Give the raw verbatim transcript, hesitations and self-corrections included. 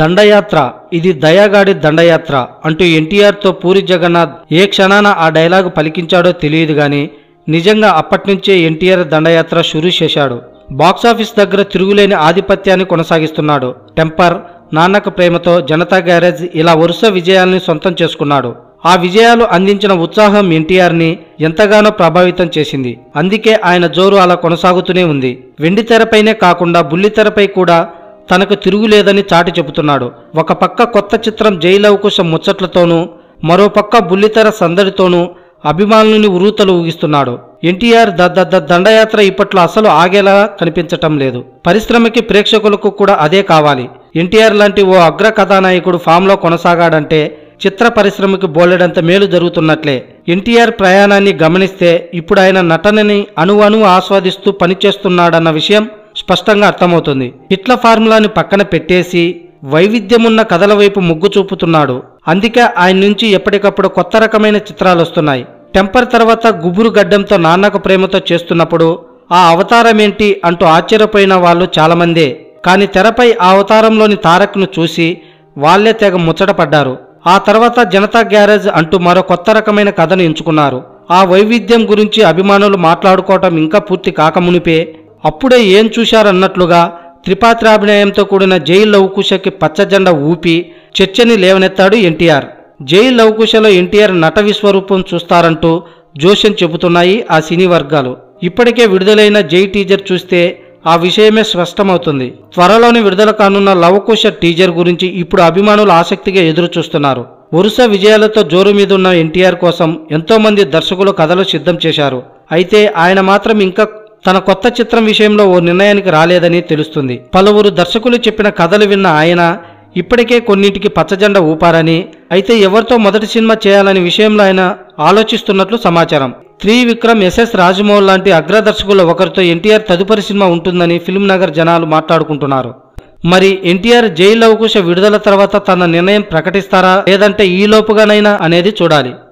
దండయాత్ర, ఇది దయాగాడి దండయాత్ర అంటూ ఎన్టీఆర్తో పూరి జగన్నాథ్ ఏ క్షణాన ఆ డైలాగు పలికించాడో తెలియదు గాని నిజంగా అప్పట్నుంచే ఎన్టీఆర్ దండయాత్ర షురూ చేశాడు. బాక్సాఫీస్ దగ్గర తిరుగులేని ఆధిపత్యాన్ని కొనసాగిస్తున్నాడు. టెంపర్, నాన్నక ప్రేమతో, జనతా గ్యారేజ్ ఇలా వరుస విజయాల్ని సొంతం చేసుకున్నాడు. ఆ విజయాలు అందించిన ఉత్సాహం ఎన్టీఆర్ని ఎంతగానో ప్రభావితం చేసింది. అందుకే ఆయన జోరు అలా కొనసాగుతూనే ఉంది. వెండి తెరపైనే కాకుండా బుల్లితెరపై కూడా తనకు తిరుగులేదని చాటి చెబుతున్నాడు. ఒక పక్క కొత్త చిత్రం జై లవకుశ ముచ్చట్లతోనూ, మరో పక్క బుల్లితెర సందడితోనూ అభిమానులని ఉరూతలు ఊగిస్తున్నాడు. ఎన్టీఆర్ దద్ద దండయాత్ర ఇప్పట్లో అసలు ఆగేలా కనిపించటం లేదు. పరిశ్రమకి, ప్రేక్షకులకు కూడా అదే కావాలి. ఎన్టీఆర్ లాంటి ఓ అగ్ర కథానాయకుడు ఫామ్లో కొనసాగాడంటే చిత్ర పరిశ్రమకి బోలెడంత మేలు జరుగుతున్నట్లే. ఎన్టీఆర్ ప్రయాణాన్ని గమనిస్తే ఇప్పుడు ఆయన నటనని అణువు అణువు ఆస్వాదిస్తూ పనిచేస్తున్నాడన్న విషయం స్పష్టంగా అర్థమవుతుంది. హిట్ల ఫార్ములాని పక్కన పెట్టేసి వైవిధ్యమున్న కథల వైపు మొగ్గు చూపుతున్నాడు. అందుకే ఆయన నుంచి ఎప్పటికప్పుడు కొత్త రకమైన చిత్రాలు వస్తున్నాయి. టెంపర్ తర్వాత గుబురు గడ్డంతో, నాన్నక ప్రేమతో చేస్తున్నప్పుడు ఆ అవతారమేంటి అంటూ ఆశ్చర్యపోయిన వాళ్ళు చాలామందే. కానీ తెరపై ఆ అవతారంలోని తారక్ను చూసి వాళ్లే తెగ ముచ్చటపడ్డారు. ఆ తర్వాత జనతా గ్యారేజ్ అంటూ మరో కొత్త రకమైన కథను ఎంచుకున్నారు. ఆ వైవిధ్యం గురించి అభిమానులు మాట్లాడుకోవటం ఇంకా పూర్తి కాకమునిపే అప్పుడే ఏం చూశారన్నట్లుగా త్రిపాత్రాభినయంతో కూడిన జై లవకుశకి పచ్చజెండా ఊపి చర్చని లేవనెత్తాడు ఎన్టీఆర్. జై లవకుశలో ఎన్టీఆర్ నట విశ్వరూపం చూస్తారంటూ జోష్యం చెబుతున్నాయి ఆ సినీ వర్గాలు. ఇప్పటికే విడుదలైన జై టీజర్ చూస్తే ఆ విషయమే స్పష్టమవుతుంది. త్వరలోని విడుదల కానున్న లవకుశ టీజర్ గురించి ఇప్పుడు అభిమానులు ఆసక్తిగా ఎదురు చూస్తున్నారు. వరుస విజయాలతో జోరు మీదున్న ఎన్టీఆర్ కోసం ఎంతో మంది దర్శకులు కథలు సిద్ధం చేశారు. అయితే ఆయన మాత్రం ఇంకా తన కొత్త చిత్రం విషయంలో ఓ నిర్ణయానికి రాలేదని తెలుస్తుంది. పలువురు దర్శకులు చెప్పిన కథలు విన్న ఆయన ఇప్పటికే కొన్నింటికి పచ్చజెండా ఊపారని, అయితే ఎవరితో మొదటి సినిమా చేయాలనే విషయంలో ఆయన ఆలోచిస్తున్నట్లు సమాచారం. త్రివిక్రమ్, ఎస్ఎస్ రాజమౌళి లాంటి అగ్రదర్శకులు ఒకరితో ఎన్టీఆర్ తదుపరి సినిమా ఉంటుందని ఫిల్మ్ నగర్ జనాలు మాట్లాడుకుంటున్నారు. మరి ఎన్టీఆర్ జై లవకుశ విడుదల తర్వాత తన నిర్ణయం ప్రకటిస్తారా, లేదంటే ఈ లోపుగానైనా అనేది చూడాలి.